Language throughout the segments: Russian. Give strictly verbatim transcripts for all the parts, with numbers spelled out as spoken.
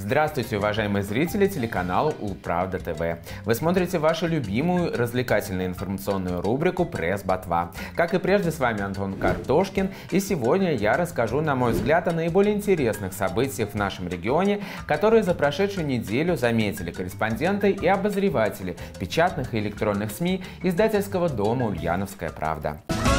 Здравствуйте, уважаемые зрители телеканала Улправда ТВ. Вы смотрите вашу любимую развлекательную информационную рубрику «Пресс-ботва». Как и прежде, с вами Антон Картошкин, и сегодня я расскажу, на мой взгляд, о наиболее интересных событиях в нашем регионе, которые за прошедшую неделю заметили корреспонденты и обозреватели печатных и электронных СМИ издательского дома «Ульяновская правда».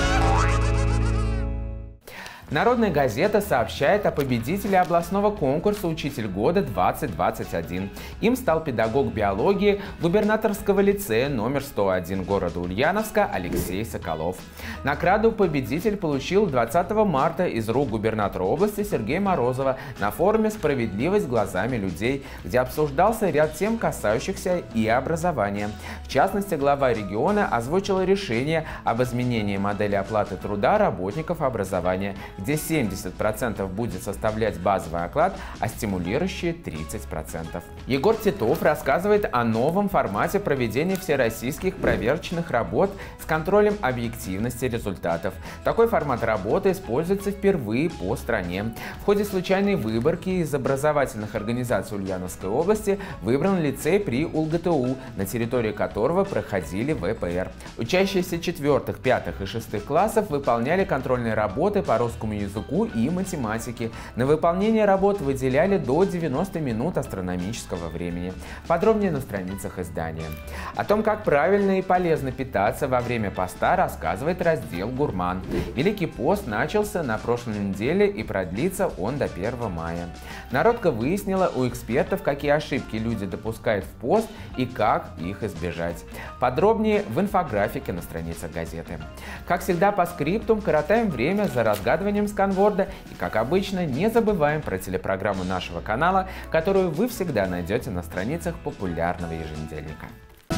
Народная газета сообщает о победителе областного конкурса «Учитель года-двадцать двадцать один». Им стал педагог биологии губернаторского лицея номер сто один города Ульяновска Алексей Соколов. Награду победитель получил двадцатого марта из рук губернатора области Сергея Морозова на форуме «Справедливость глазами людей», где обсуждался ряд тем, касающихся и образования. В частности, глава региона озвучила решение об изменении модели оплаты труда работников образования, где семьдесят процентов будет составлять базовый оклад, а стимулирующие тридцать процентов. Егор Титов рассказывает о новом формате проведения всероссийских проверочных работ с контролем объективности результатов. Такой формат работы используется впервые по стране. В ходе случайной выборки из образовательных организаций Ульяновской области выбран лицей при УлГТУ, на территории которого проходили ВПР. Учащиеся четвертых, пятых и шестых классов выполняли контрольные работы по русскому языку и математике. На выполнение работ выделяли до девяноста минут астрономического времени. Подробнее на страницах издания. О том, как правильно и полезно питаться во время поста, рассказывает раздел «Гурман». Великий пост начался на прошлой неделе и продлится он до первого мая. Народка выяснила у экспертов, какие ошибки люди допускают в пост и как их избежать. Подробнее в инфографике на страницах газеты. Как всегда, по скриптум коротаем время за разгадыванием сканворда и, как обычно, не забываем про телепрограмму нашего канала, которую вы всегда найдете на страницах популярного еженедельника.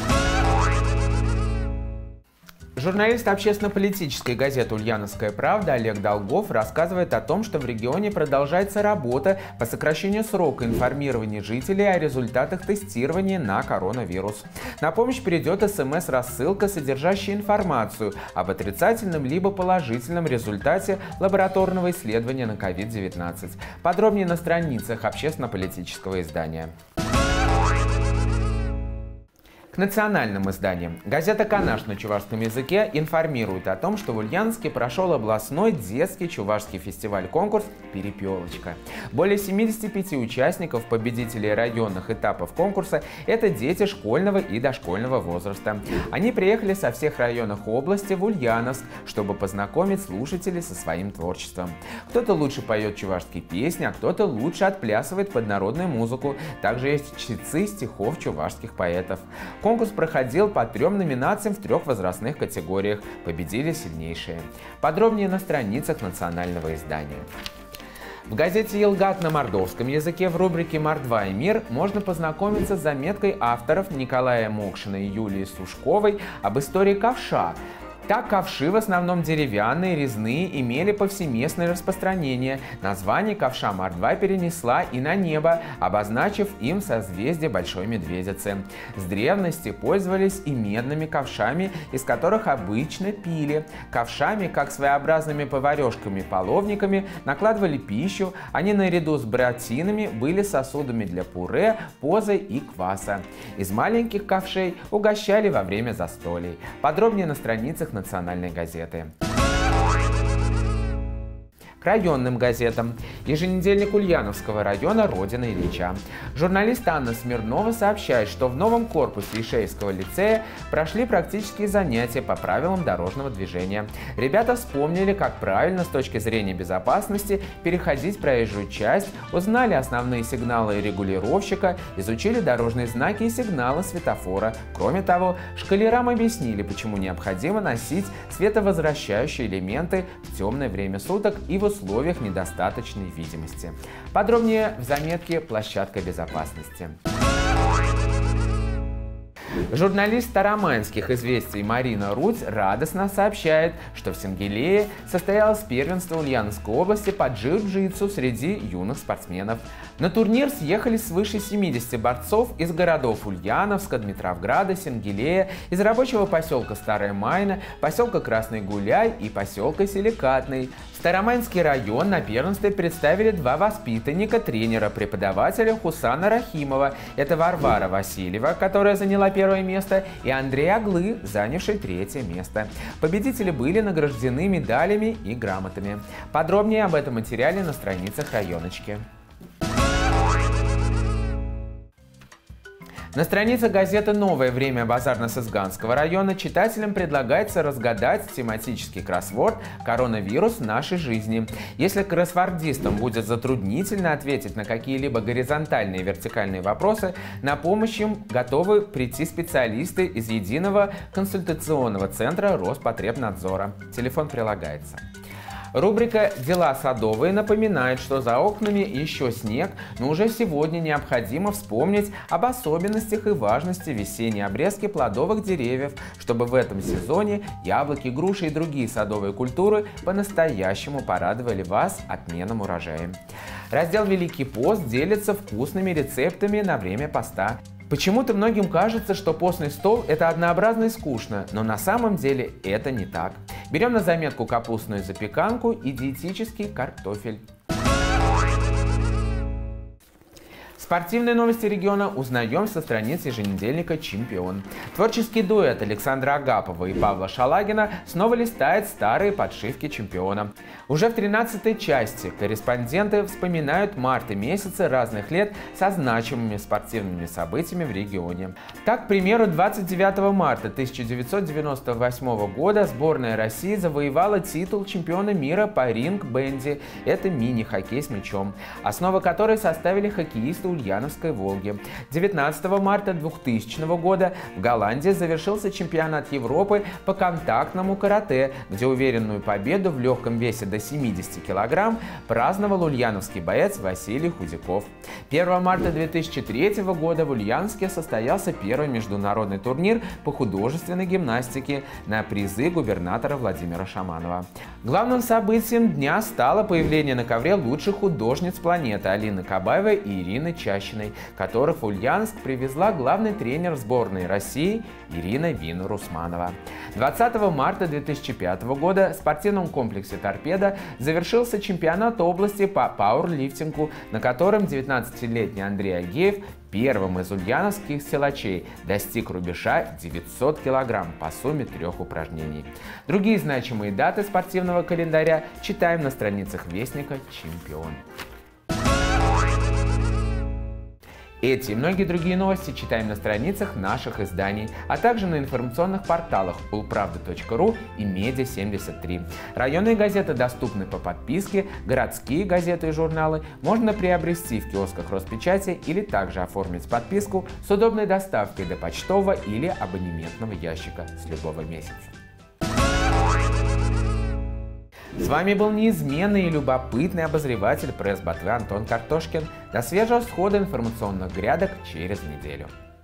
Журналист общественно-политической газеты «Ульяновская правда» Олег Долгов рассказывает о том, что в регионе продолжается работа по сокращению срока информирования жителей о результатах тестирования на коронавирус. На помощь придет смс-рассылка, содержащая информацию об отрицательном либо положительном результате лабораторного исследования на ковид девятнадцать. Подробнее на страницах общественно-политического издания. К национальным изданиям. Газета «Канаш» на чувашском языке информирует о том, что в Ульяновске прошел областной детский чувашский фестиваль-конкурс «Перепелочка». Более семидесяти пяти участников, победителей районных этапов конкурса, это дети школьного и дошкольного возраста. Они приехали со всех районов области в Ульяновск, чтобы познакомить слушателей со своим творчеством. Кто-то лучше поет чувашские песни, а кто-то лучше отплясывает под народную музыку. Также есть чтецы стихов чувашских поэтов. Конкурс проходил по трем номинациям в трех возрастных категориях. Победили сильнейшие. Подробнее на страницах национального издания. В газете «Елгат» на мордовском языке в рубрике «Мордва и мир» можно познакомиться с заметкой авторов Николая Мокшина и Юлии Сушковой об истории ковша. Так, ковши, в основном деревянные, резные, имели повсеместное распространение. Название ковша мордва перенесла и на небо, обозначив им созвездие Большой Медведицы. С древности пользовались и медными ковшами, из которых обычно пили. Ковшами, как своеобразными поварешками-половниками, накладывали пищу. Они наряду с братинами были сосудами для пюре, позы и кваса. Из маленьких ковшей угощали во время застолий. Подробнее на страницах национальной газеты. К районным газетам. Еженедельник Ульяновского района «Родина Ильича». Журналист Анна Смирнова сообщает, что в новом корпусе Ишейского лицея прошли практические занятия по правилам дорожного движения. Ребята вспомнили, как правильно с точки зрения безопасности переходить проезжую часть, узнали основные сигналы регулировщика, изучили дорожные знаки и сигналы светофора. Кроме того, школярам объяснили, почему необходимо носить световозвращающие элементы в темное время суток и в условиях недостаточной видимости. Подробнее в заметке «Площадка безопасности». Журналист старомайнских известий Марина Рудь радостно сообщает, что в Сенгилее состоялось первенство Ульяновской области по джиу-джитсу среди юных спортсменов. На турнир съехались свыше семидесяти борцов из городов Ульяновска, Дмитровграда, Сенгилея, из рабочего поселка Старая Майна, поселка Красный Гуляй и поселка Силикатный. Старомайнский район на первенстве представили два воспитанника тренера-преподавателя Хусана Рахимова. Это Варвара Васильева, которая заняла первое место, и Андрей Аглы, занявший третье место. Победители были награждены медалями и грамотами. Подробнее об этом материале на страницах районочки. На странице газеты «Новое время» Базарно-Сызганского района читателям предлагается разгадать тематический кроссворд «Коронавирус нашей жизни». Если кроссвордистам будет затруднительно ответить на какие-либо горизонтальные и вертикальные вопросы, на помощь им готовы прийти специалисты из Единого консультационного центра Роспотребнадзора. Телефон прилагается. Рубрика «Дела садовые» напоминает, что за окнами еще снег, но уже сегодня необходимо вспомнить об особенностях и важности весенней обрезки плодовых деревьев, чтобы в этом сезоне яблоки, груши и другие садовые культуры по-настоящему порадовали вас отменным урожаем. Раздел «Великий пост» делится вкусными рецептами на время поста. Почему-то многим кажется, что постный стол – это однообразно и скучно, но на самом деле это не так. Берем на заметку капустную запеканку и диетический картофель. Спортивные новости региона узнаем со страниц еженедельника «Чемпион». Творческий дуэт Александра Агапова и Павла Шалагина снова листает старые подшивки «Чемпиона». Уже в тринадцатой части корреспонденты вспоминают марты месяцы разных лет со значимыми спортивными событиями в регионе. Так, к примеру, двадцать девятого марта тысяча девятьсот девяносто восьмого года сборная России завоевала титул чемпиона мира по ринг-бенди. Это мини-хоккей с мячом, основу которой составили хоккеисты Ульяновской «Волги». девятнадцатого марта двухтысячного года в Голландии завершился чемпионат Европы по контактному карате, где уверенную победу в легком весе до семидесяти килограмм праздновал ульяновский боец Василий Худяков. первого марта две тысячи третьего года в Ульяновске состоялся первый международный турнир по художественной гимнастике на призы губернатора Владимира Шаманова. Главным событием дня стало появление на ковре лучших художниц планеты Алины Кабаевой и Ирины Чащиной, которых в Ульяновск привезла главный тренер сборной России Ирина Вина-Русманова. двадцатого марта две тысячи пятого года в спортивном комплексе «Торпедо» завершился чемпионат области по пауэрлифтингу, на котором девятнадцатилетний Андрей Агеев первым из ульяновских силачей достиг рубежа девятьсот килограмм по сумме трех упражнений. Другие значимые даты спортивного календаря читаем на страницах Вестника «Чемпион». Эти и многие другие новости читаем на страницах наших изданий, а также на информационных порталах улправда точка ру и медиа семьдесят три. Районные газеты доступны по подписке, городские газеты и журналы можно приобрести в киосках Роспечати или также оформить подписку с удобной доставкой до почтового или абонементного ящика с любого месяца. С вами был неизменный и любопытный обозреватель пресс-ботвы Антон Картошкин. До свежего схода информационных грядок через неделю.